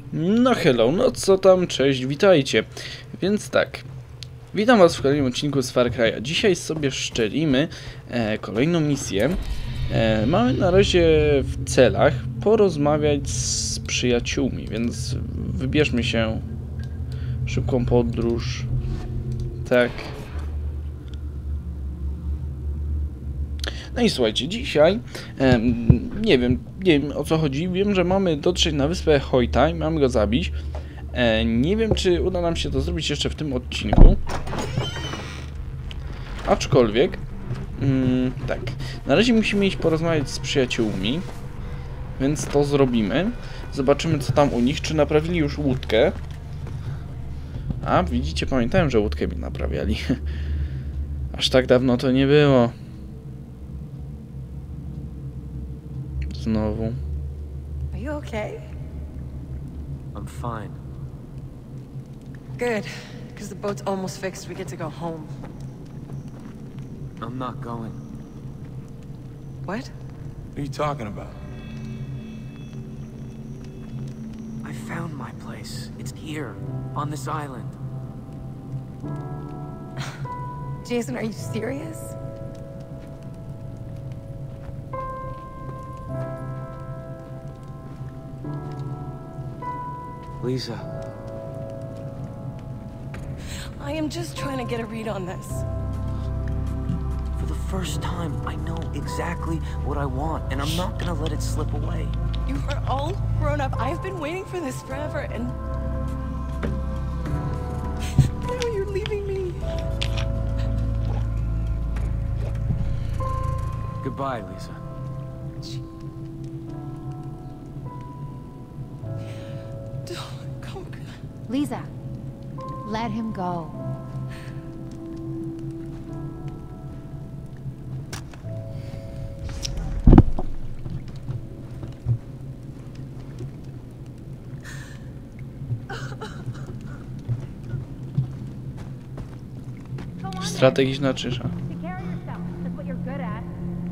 No hello, no co tam, cześć, witajcie. Więc tak, witam was w kolejnym odcinku z Far Cry'a. Dzisiaj sobie szczelimy kolejną misję. Mamy na razie w celach porozmawiać z przyjaciółmi, więc wybierzmy się w szybką podróż. Tak. No i słuchajcie, dzisiaj nie wiem o co chodzi. Wiem, że mamy dotrzeć na wyspę Hojta i mamy go zabić. Nie wiem, czy uda nam się to zrobić jeszcze w tym odcinku. Aczkolwiek tak, na razie musimy iść porozmawiać z przyjaciółmi, więc to zrobimy. Zobaczymy, co tam u nich, czy naprawili już łódkę. A, widzicie, pamiętałem, że łódkę mi naprawiali. Aż tak dawno to nie było. Znowu. Are you okay? I'm fine. Good, because the boat's almost fixed. We get to go home. I'm not going. What? What are you talking about? I found my place. It's here, on this island. Jason, are you serious? Lisa, I am just trying to get a read on this. for the first time, I know exactly what I want, and I'm not gonna let it slip away. You are all grown up. I've been waiting for this forever, and now you're leaving me. Goodbye, Lisa. Come. Lisa, let him go. Strategiczna czysza. Take care of yourself. That's what you're good at.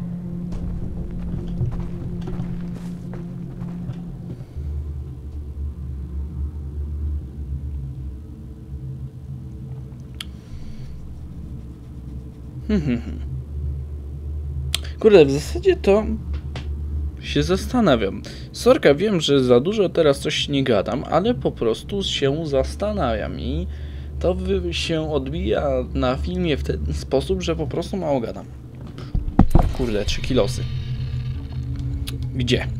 Kurde, w zasadzie to się zastanawiam. Sorka, wiem, że za dużo teraz coś nie gadam, ale po prostu się zastanawiam i to się odbija na filmie w ten sposób, że po prostu mało gadam. Kurde, 3 kilosy. Gdzie?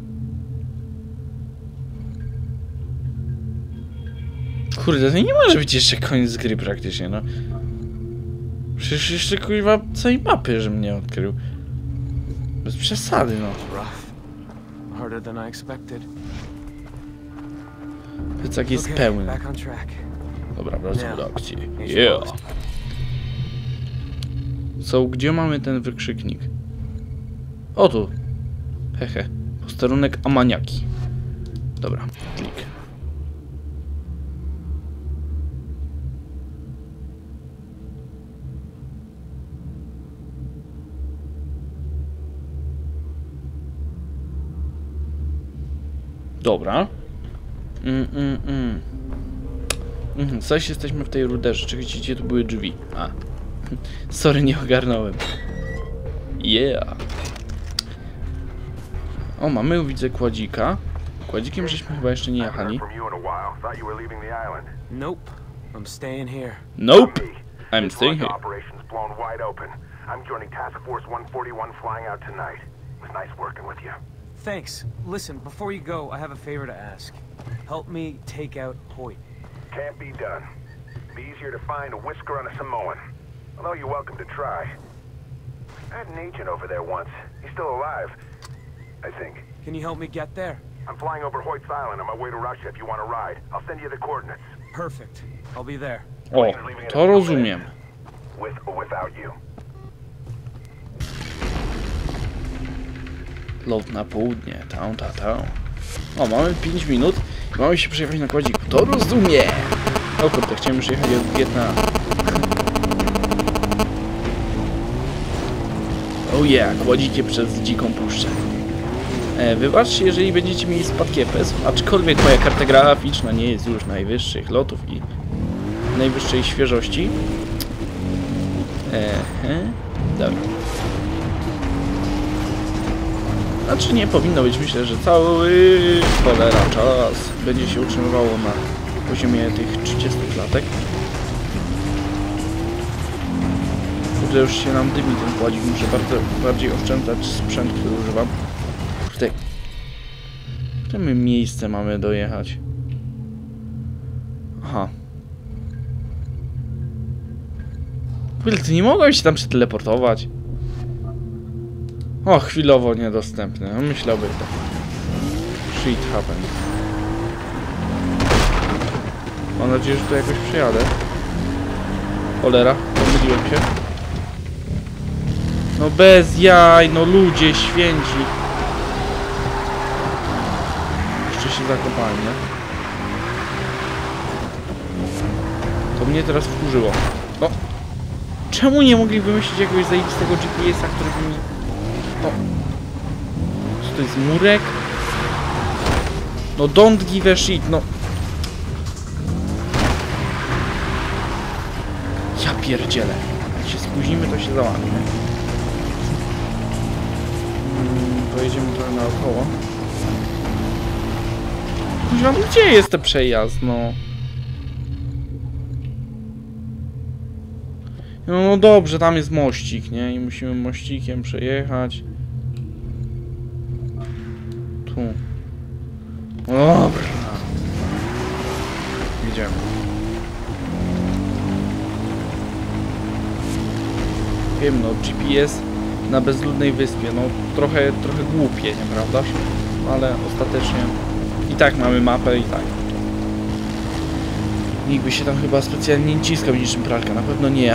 Kurde, to nie może być jeszcze koniec gry praktycznie, no. Przecież jeszcze kurwa całej mapy, że mnie odkrył. Bez przesady, no. Rough. Harder than I expected. Plecak jest Okay, pełny. back on track. Dobra, wracam do akcji. Here's Yeah. yours. So, gdzie mamy ten wykrzyknik? O tu. Hehe. Posterunek Amaniaki. Dobra, klik. Dobra. Zaś jesteśmy w tej ruderze. Czekajcie, gdzie tu były drzwi? A. Sorry, nie ogarnąłem. Yeah. O, mamy, widzę kładzika. Kładzikiem żeśmy chyba jeszcze nie jechali. Nope. I'm staying here. Nope. I'm staying here. Operations blown wide open. I'm joining Task Force 141 flying out tonight. It was nice working with you. Thanks. Listen, before you go, I have a favor to ask. Help me take out Hoyt. Can't be done. Be easier to find a whisker on a Samoan. Although you're welcome to try. I had an agent over there once. He's still alive, I think. Can you help me get there? I'm flying over Hoyt's Island on my way to Russia if you want to ride. I'll send you the coordinates. Perfect. I'll be there. O, to rozumiem. With or without you. Lot na południe. Tam. O, mamy 5 minut. Mamy się przejechać na kładziku. To rozumiem. O kurde, chciałem już jechać w Wietnam. Oh yeah, kładzikiem przez dziką puszczę. Wybaczcie, jeżeli będziecie mieli spadki FPS, aczkolwiek moja karta graficzna nie jest już najwyższych lotów i najwyższej świeżości. Dobra. Znaczy nie powinno być, myślę, że cały cholera czas będzie się utrzymywało na poziomie tych 30 klatek. Kurde, już się nam dymi ten kładzik, muszę bardziej oszczędzać sprzęt, który używam. Kurde, gdzie my miejsce mamy dojechać? Aha. Kurde, ty nie mogłem się tam przeteleportować. O, chwilowo niedostępny. No, myślałby to. Shit happened. Mam nadzieję, że tu jakoś przejadę. Cholera, pomyliłem się. No bez jaj, no ludzie święci. Jeszcze się zakopałem, nie? To mnie teraz wkurzyło. No. Czemu nie mogli wymyślić jakiegoś zajebistego GPS-a, który by mi... O. Co to jest, murek? No don't give a shit, no. Ja pierdzielę. Jak się spóźnimy, to się załamie, nie? Pojedziemy trochę naokoło. Kuźwa, no gdzie jest ten przejazd, no? No dobrze, tam jest mościk, nie? I musimy mościkiem przejechać. Tu. Dobra. Idziemy. Wiem, no GPS na bezludnej wyspie, no trochę głupie, nieprawdaż? Ale ostatecznie i tak mamy mapę i tak. Nikt by się tam chyba specjalnie nie ciskał niczym pralka, na pewno nie ja.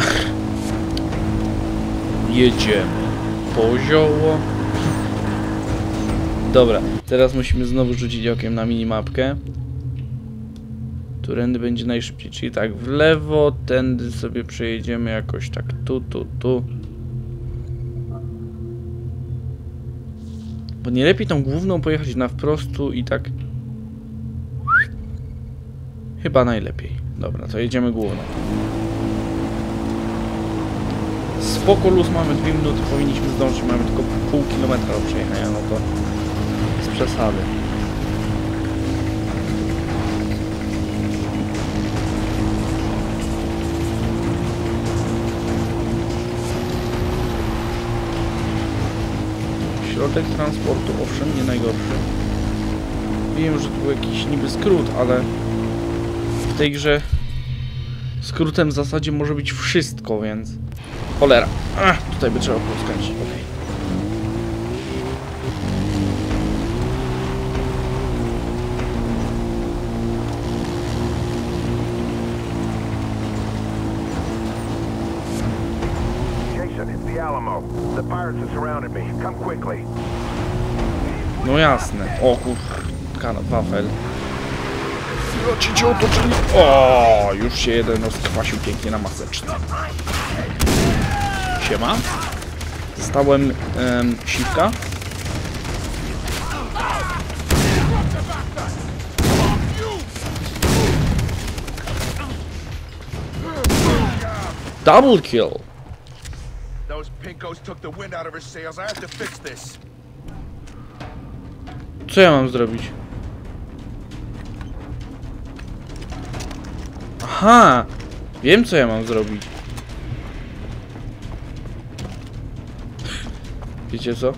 Jedziemy po zioło. Dobra, teraz musimy znowu rzucić okiem na minimapkę. Którędy będzie najszybciej, czyli tak w lewo, tędy sobie przejedziemy jakoś tak tu. Bo nie lepiej tą główną pojechać na wprostu i tak... Chyba najlepiej. Dobra, to jedziemy główną. Spoko luz, mamy 2 minuty, powinniśmy zdążyć, mamy tylko pół kilometra do przejechania, no to z przesady. Środek transportu, owszem, nie najgorszy. Wiem, że to był jakiś niby skrót, ale w tej grze skrótem w zasadzie może być wszystko, więc... Cholera. Tutaj by trzeba było skręcić. Okay. Jason, it's the Alamo. The pirates have surrounded me. Come quickly. No jasne. O kur... wafel. Ci cię otoczyli. O, już się jeden rozkwasił pięknie na maseczce. Siema. Stałem siwka. Double kill. Those pinkos took the wind out of her sails. I have to fix this. Co ja mam zrobić? Aha! Wiem, co ja mam zrobić. Wiecie co?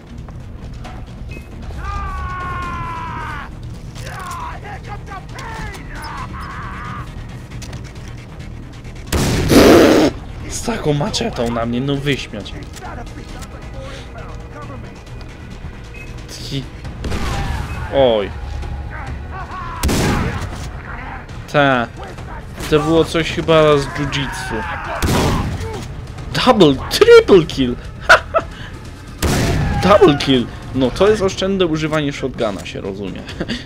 Z taką maczetą na mnie, no wyśmiać. Oj. To było coś chyba z jiu-jitsu. Triple kill! Double kill! No to jest oszczędne używanie shotguna, się rozumie.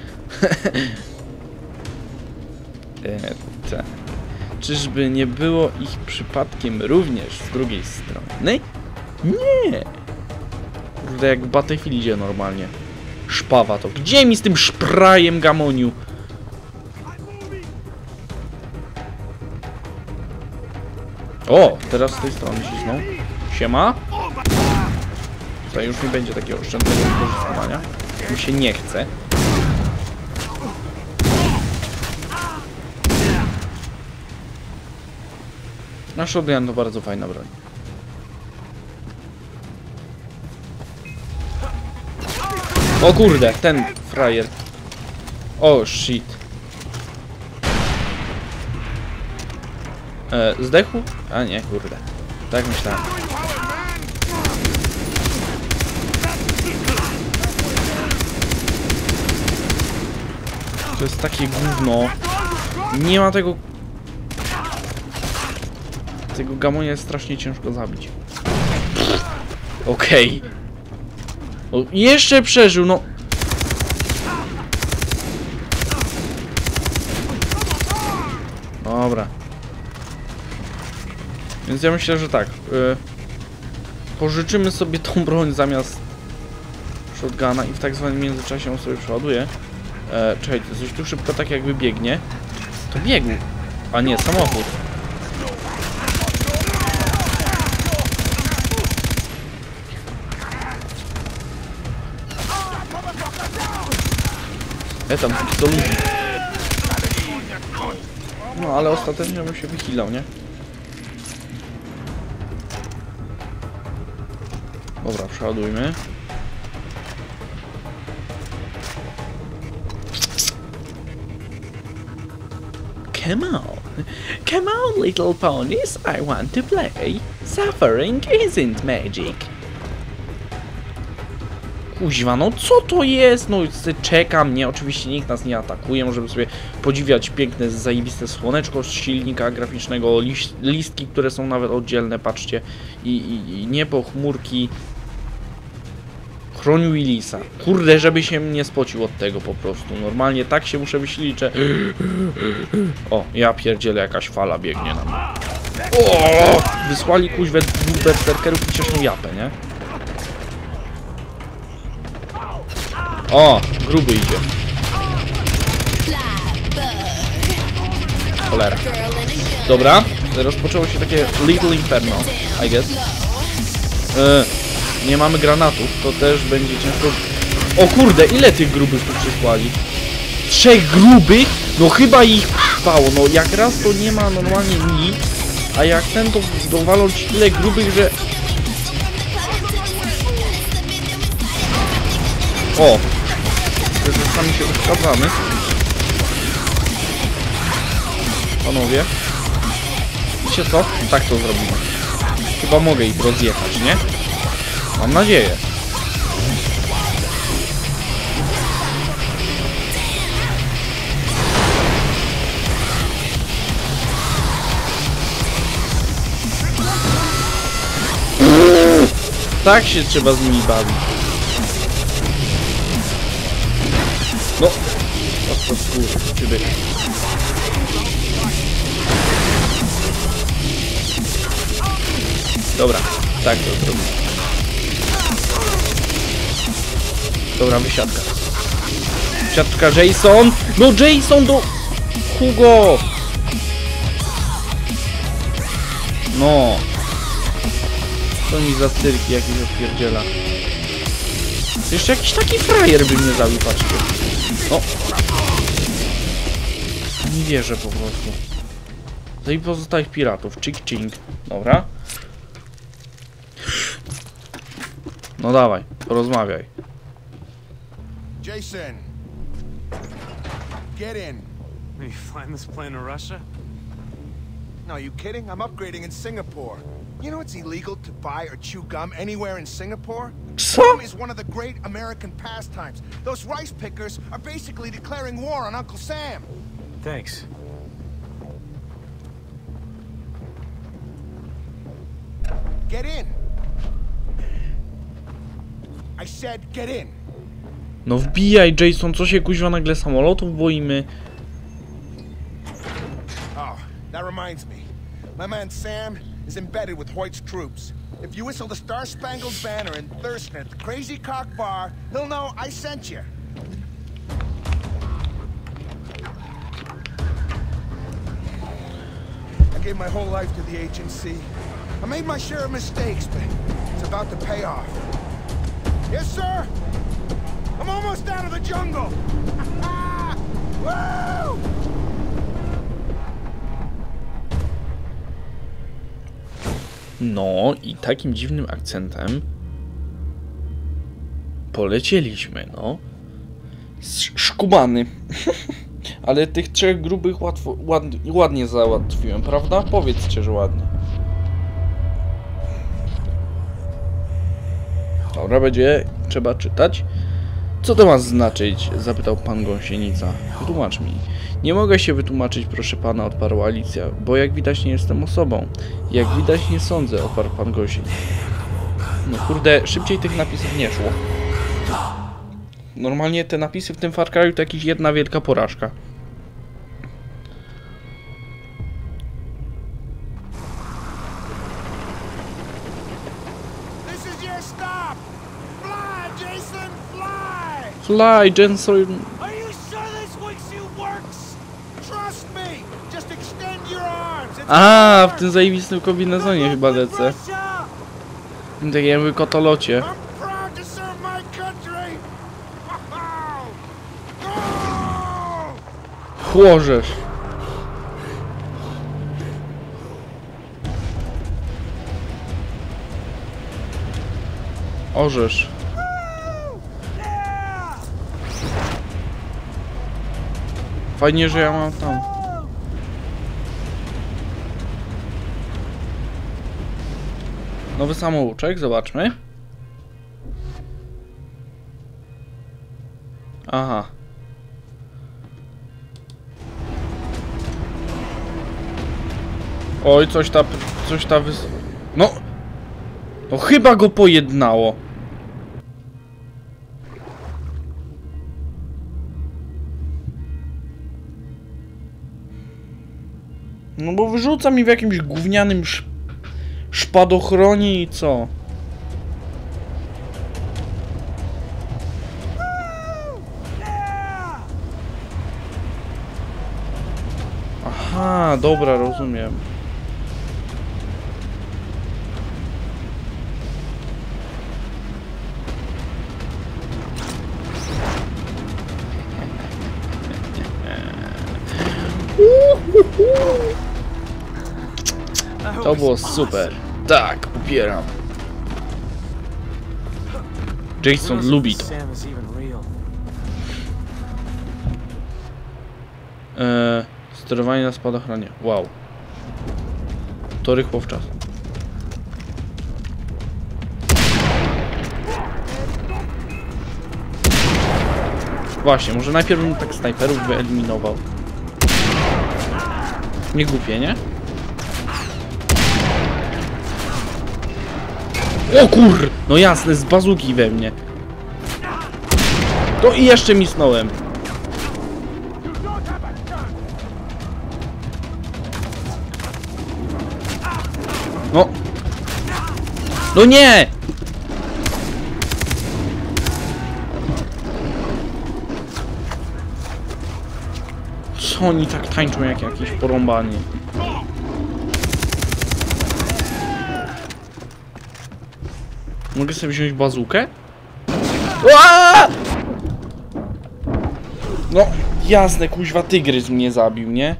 Czyżby nie było ich przypadkiem również z drugiej strony? Nie! Kurde, jak w Battlefieldzie normalnie. Szpawa to. Gdzie mi z tym szprajem, gamoniu? O, teraz z tej strony cisną. Siema. Tutaj już nie będzie takiego oszczędnego wykorzystywania. Mi się nie chce. A shotgun to bardzo fajna broń. O kurde, ten frajer. O shit. Zdechł? A nie, kurde. Tak myślałem. To jest takie gówno. Nie ma tego... Tego gamonia jest strasznie ciężko zabić. Okej. O, jeszcze przeżył, no. Dobra. Więc ja myślę, że tak. Pożyczymy sobie tą broń zamiast shotguna i w tak zwanym międzyczasie on sobie przeładuje. Czekaj, coś tu szybko tak jakby biegnie. To biegł. A nie, samochód. Tam co ludzi. No ale ostatecznie bym się wychylał, nie? Dobra, przeładujmy. Come on. Come on, little ponies. I want to play. Suffering isn't magic. Kuźwa, no co to jest? No czekam, nie? Oczywiście nikt nas nie atakuje, możemy sobie podziwiać piękne, zajebiste słoneczko z silnika graficznego, listki, które są nawet oddzielne, patrzcie. I niebo, chmurki. Chroń Willisa. Kurde, żeby się nie spocił od tego po prostu. Normalnie tak się muszę wyślić, że... O, ja pierdzielę, jakaś fala biegnie na mnie. O! Wysłali kuźwę dwóch berserkerów i cieszą japę, nie? O, gruby idzie. Cholera. Dobra, rozpoczęło się takie Little Inferno, I guess. Nie mamy granatów, to też będzie ciężko. O kurde, ile tych grubych tu przysłali? 3 grubych? No chyba ich trwało, no jak raz to nie ma normalnie nic, a jak ten to dowalą ci tyle grubych, że... O! Sami się uszkadzamy. Panowie. Wiecie co? Tak to zrobimy. Chyba mogę ich rozjechać, nie? Mam nadzieję. Tak się trzeba z nimi bawić. No, to skurczyby. Dobra, tak to zrobię. Dobra, wysiadka. Wysiadka Jason! No Jason do... Hugo! No. To mi za cyrki jakieś odpierdziela. Jeszcze jakiś taki frajer by mnie zabił, patrzcie. O! Nie wierzę po prostu. No i pozostałych piratów. Ching. Dobra. No dawaj, porozmawiaj. Jason! Get in! Are you flying this plane to Russia? No, are you kidding? I'm upgrading in Singapore. You know it's illegal to buy or chew gum anywhere in Singapore? Co? Gum is one of the great American pastimes. Those rice pickers are basically declaring war on Uncle Sam. Thanks. Get in! I said get in! No wbijaj, Jason, co się kuźwa nagle samolotów boimy? Oh, that reminds me. My man Sam is embedded with Hoyt's troops. If you whistle the Star Spangled Banner in Thurston at the Crazy Cock Bar, he'll know I sent you. I gave my whole life to the agency. I made my share of mistakes, but it's about to pay off. Yes, sir? I'm almost out of the jungle! Woo! No i takim dziwnym akcentem polecieliśmy, no. Szkubany. Ale tych trzech grubych ładnie załatwiłem, prawda? Powiedzcie, że ładnie. Dobra, będzie trzeba czytać. Co to ma znaczyć? Zapytał pan Gąsienica. Wytłumacz mi. Nie mogę się wytłumaczyć, proszę pana, odparła Alicja, bo jak widać nie jestem osobą. Jak widać nie sądzę, odparł pan Gąsienica. No kurde, szybciej tych napisów nie szło. Normalnie te napisy w tym Far Cry'u to jakaś jedna wielka porażka. Fly, Jensen. Are you sure this wingsuit works? Trust me. Just extend your arms. A, w tym zajebistym kombinezonie chyba lecę. W takim jakby kotolocie. I'm proud to serve my country. Chłożesz. Orzesz. Fajnie, że ja mam tam. Nowy samouczek, zobaczmy. Aha. Oj, coś ta No! No chyba go pojednało. No bo wyrzuca mi w jakimś gównianym szpadochronie i co? Aha, dobra, rozumiem. To było super. Tak, upieram. Jason lubi to. Sterowanie na spadochronie. Wow. To rychło w czas. Właśnie, może najpierw bym tak snajperów wyeliminował. Nie głupie, nie? O kur... No jasne, z bazuki we mnie. To i jeszcze misnąłem. No. No nie! Co oni tak tańczą jak jakiś porąbany? Mogę sobie wziąć bazukę? Aaaa! No, jasne, kuźwa, tygrys mnie zabił, nie?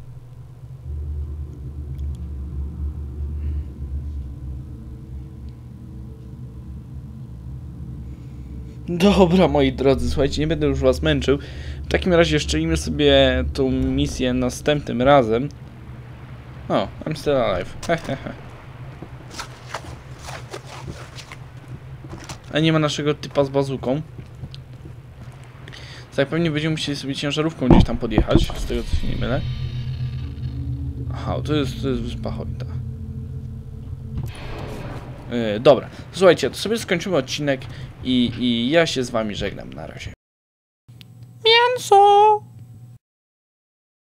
Dobra, moi drodzy, słuchajcie, nie będę już was męczył. W takim razie szczelimy sobie tą misję następnym razem. O, I'm still alive. Hehehe. A nie ma naszego typa z bazuką. Tak, pewnie będziemy musieli sobie ciężarówką gdzieś tam podjechać, z tego co się nie mylę. Aha, to jest wyspa Hoyta. Dobra, słuchajcie, to sobie skończymy odcinek i ja się z wami żegnam na razie. Mięso!